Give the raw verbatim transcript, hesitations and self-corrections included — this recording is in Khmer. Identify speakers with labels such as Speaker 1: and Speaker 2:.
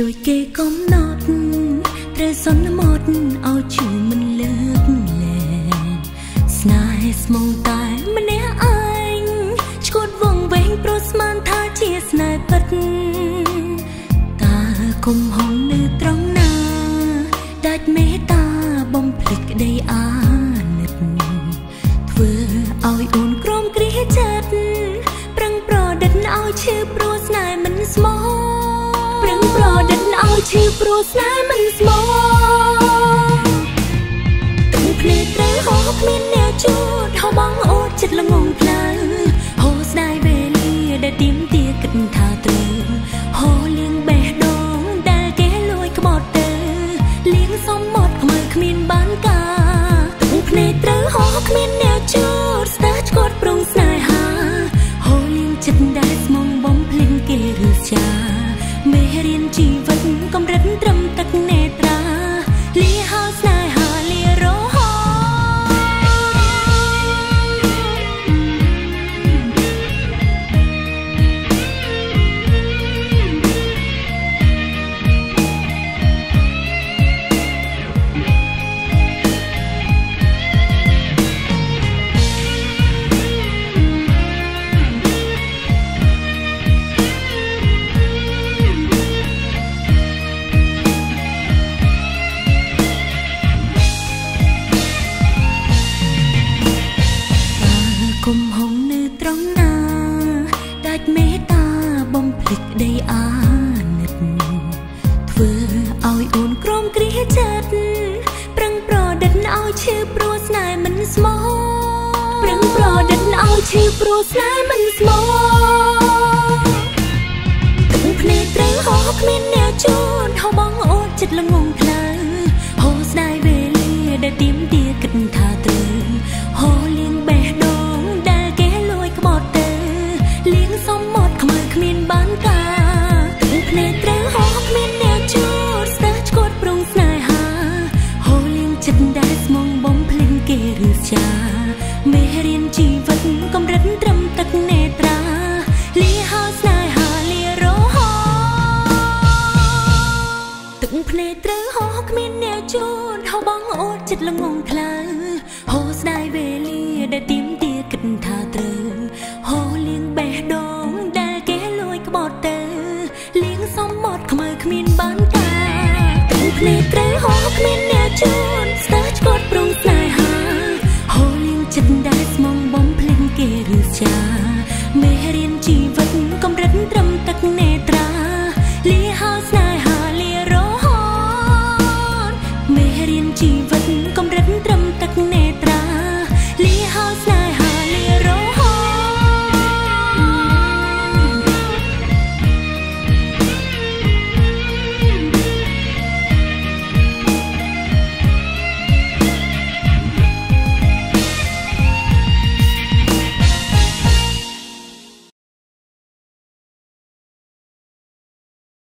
Speaker 1: ដូចគេកំណត់ត្រូវសន្មត់ឲ្យឈឺមិនលើកលែងស្នេហ៍ស្មងតែម្នាក់ឯងឈួតវងវែងព្រោះស្មានថាជាស្នេហ៍ពិតតើគុំហងនៅត្រង់ណាដាច់មេត្តាបំភ្លេចក្តីអាណិតធ្វើឲ្យអូនក្រំគ្រាចិត្តប្រឹងប្រឌិតឲ្យឈឺព្រោះស្នេហ៍មិនស្មោះប្រឹងប្រឌិតឲ្យឈឺព្រោះស្នេហ៍មិនស្មោះទឹកភ្នែកត្រូវហោះគ្មានអ្នកជួតហោបងអូតចិត្តល្ងងផ្លូវហោស្ដាយវេលាដែលទៀមទាគិតថាត្រូវហោលៀងបេះដូងដែលគេលួចក្បត់ទៅលៀងសំមត់ខ្មើគ្មានបានការទឹកភ្នែកត្រូវហោះគ្មានអ្នកជួតស្ទើរឆ្កត់ប្រងស្នេហាហោលៀងចិត្តដែលស្មងបំភ្លេចគេឬចាមេរៀនជីវិតកំរិតត្រឹមទឹកនេត្រាលាហោស្នេហាលារហោគុំហងនៅត្រង់ណាដាច់មេត្តាបំភ្លេចក្តីអាណិតធ្វើឲ្យអូនក្រំគ្រាចិត្តប្រឹងប្រឌិតឲ្យឈឺព្រោះស្នេហ៍មិនស្មោះប្រឹងប្រឌិតឲ្យឈឺព្រោះស្នេហ៍មិនស្មោះទឹកភ្នែកត្រូវហោះគ្មានអ្នកជួតហោបងអូតចិត្តល្ងងផ្លូវហោស្ដាយវេលាដែលទៀមទាគិតថាត្រូវហោលៀងបេះដូងលៀងសំមត់ខ្មើគ្មានបានការទឹកភ្នែកត្រូវហោះគ្មានអ្នកជួតស្ទើរឆ្កត់ប្រងស្នេហាហោលៀងចិត្តដែលស្មងបំភ្លេចគេឬចាមេរៀនជីវិតកំរិតត្រឹមទឹកនេត្រាលាហោស្នេហាលារហោទឹកភ្នែកត្រូវហោះគ្មានអ្នកជួតហោបងអូតចិត្តល្ងងផ្លូវហោស្ដាយវេលាដែលទៀមទាគិតថាត្រូវហោលៀងបេះដូងដែលគេលួចក្បត់ទៅលៀងសំមត់ខ្មើគ្មានបានការទឹកភ្នែកត្រូវហោះគ្មានអ្នកជួតស្ទើរឆ្កត់ប្រងស្នេហាហោលៀងចិត្តដែលស្មងបំភ្លេចគេឬចា